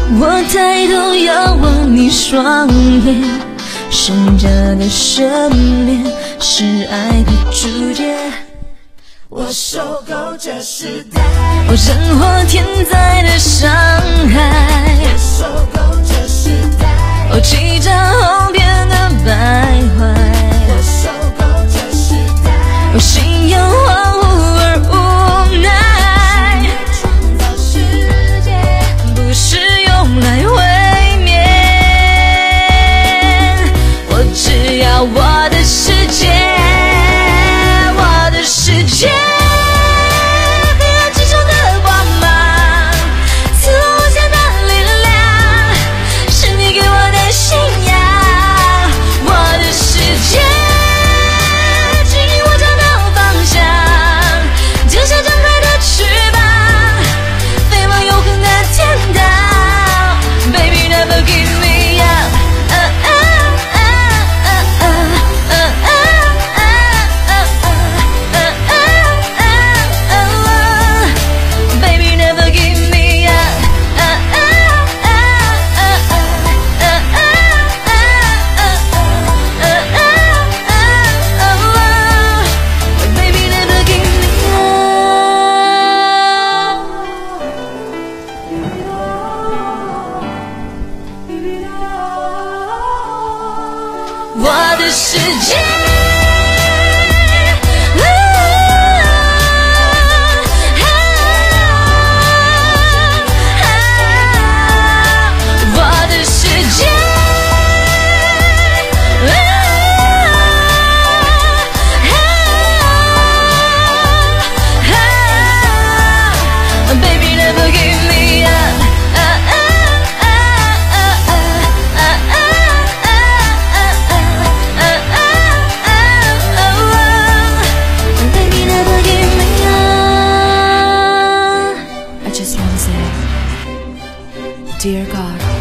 我抬头仰望你双眼，闪着的深恋是爱的注解。 我受够这时代， 我挣脱天灾的伤害， 我受够这时代， 我气炸后变得败坏， 我受够这时代， 我信仰荒芜而无奈。 创造世界不是用来毁灭，我只要我的世界，我的世界。我的世界，我的世界，Baby never give me up。 Dear God,